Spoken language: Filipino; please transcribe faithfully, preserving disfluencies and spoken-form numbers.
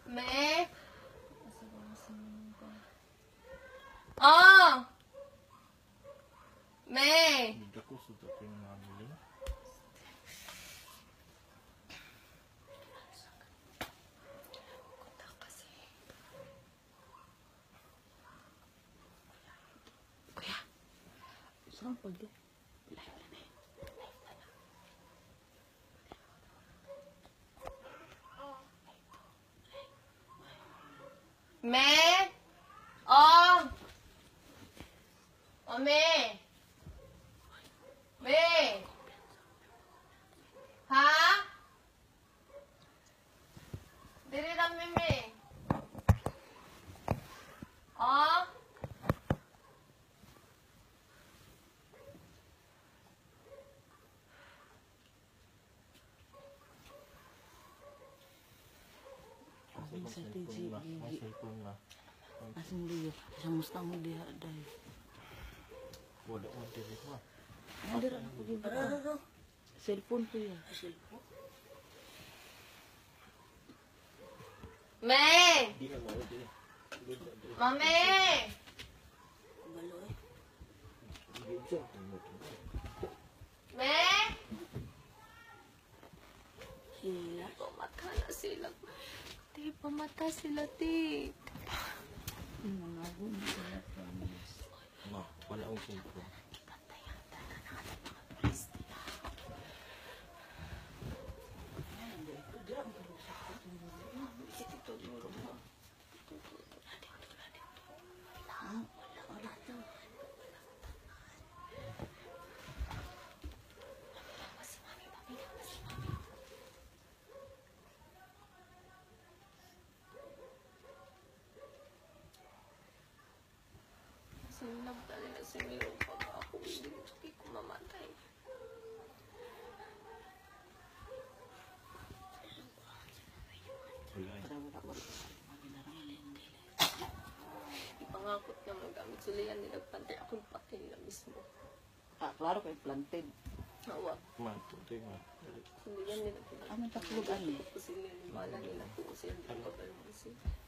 Me? Oh! Me? Hindi ko sa dati ng mamili. Kuya, saan pag Me? Oh! Oh, me? Me? Ha? Dili lang, me, me. Oh? Kasi kung cellphone na. Ang cellphone na. Asing liyo, sa mustang mo diha day. Wala mo dili ko. Nandir na ko din ba? Cellphone ko yan. Cellphone? Me? Di na mo dili. Mami? Baloy. Me? Sila. Pamata na sila. Ti, pamata sila, ti. Mga huni sila promise. Ma, wala akong cellphone. Sinab talaga si Miro pag ako hindi ko mamatay. Wala. Ipangakot nga magamit sulian nila pantay akong patay nila mismo. Ah, klaro kay planted. Hawa. Ma, tutoy ma. Sulian nila. Ano taklog ano? Kasi nila mala nila kung sila hindi ko ba naman sila.